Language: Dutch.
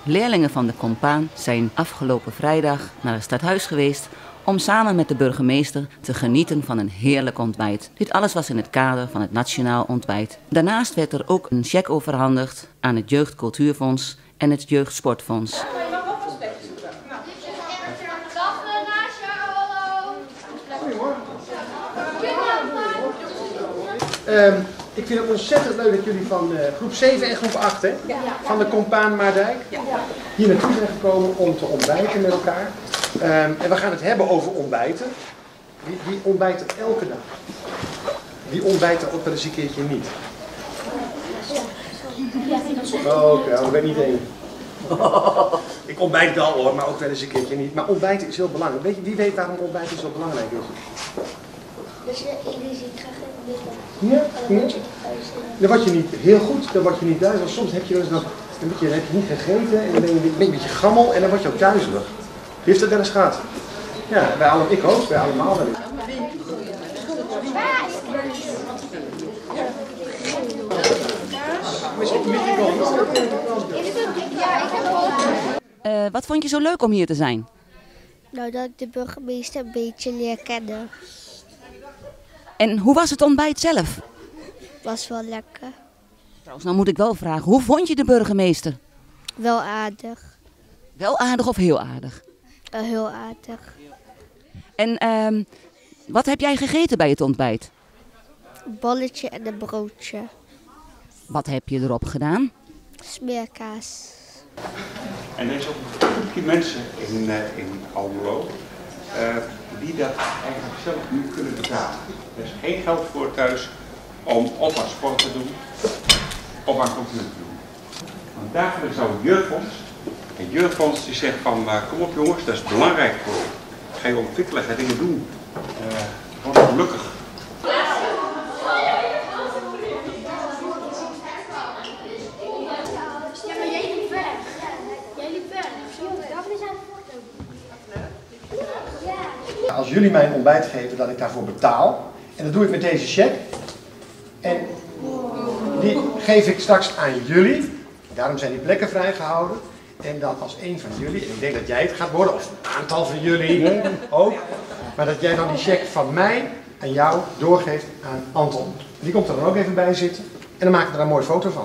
Leerlingen van de Compaan zijn afgelopen vrijdag naar het stadhuis geweest om samen met de burgemeester te genieten van een heerlijk ontbijt. Dit alles was in het kader van het Nationaal Ontbijt. Daarnaast werd er ook een cheque overhandigd aan het Jeugdcultuurfonds en het Jeugdsportfonds. Ik vind het ontzettend leuk dat jullie van groep 7 en groep 8, hè, van de Compaan Maardijk, hier naartoe zijn gekomen om te ontbijten met elkaar. En we gaan het hebben over ontbijten. Wie ontbijt er elke dag? Wie ontbijt er ook wel eens een keertje niet? Oké, ik ben niet één. Ik ontbijt wel hoor, maar ook wel eens een keertje niet. Maar ontbijten is heel belangrijk. Wie weet waarom ontbijten zo belangrijk is? Dus jullie zien graag ja? Dan word je niet heel goed, dan word je niet duizelig. Soms heb je dus nog een beetje, heb je niet gegeten en dan ben je een beetje gammel en dan word je ook duizelig. Wie heeft dat wel eens gehad? Ja, ik ook, wij allemaal wel eens. Wat vond je zo leuk om hier te zijn? Nou, dat ik de burgemeester een beetje leer kennen. En hoe was het ontbijt zelf? Was wel lekker. Trouwens, nou moet ik wel vragen, hoe vond je de burgemeester? Wel aardig. Wel aardig of heel aardig? Heel aardig. En wat heb jij gegeten bij het ontbijt? Een bolletje en een broodje. Wat heb je erop gedaan? Smeerkaas. En er is ook een groepje mensen in Almelo die dat eigenlijk zelf niet kunnen betalen. Er is geen geld voor thuis om of aan sport te doen of aan cultuur te doen. Want daarvoor is nou het Jeugdfonds. En het Jeugdfonds die zegt van kom op jongens, dat is belangrijk voor je. Ga je ontwikkelen, ga dingen doen. Word gelukkig. Als jullie mij een ontbijt geven, dat ik daarvoor betaal. En dat doe ik met deze cheque. En die geef ik straks aan jullie. Daarom zijn die plekken vrijgehouden. En dan als een van jullie, en ik denk dat jij het gaat worden, of een aantal van jullie ook. Maar dat jij dan die cheque van mij aan jou doorgeeft aan Anton. Die komt er dan ook even bij zitten. En dan maken we er een mooie foto van.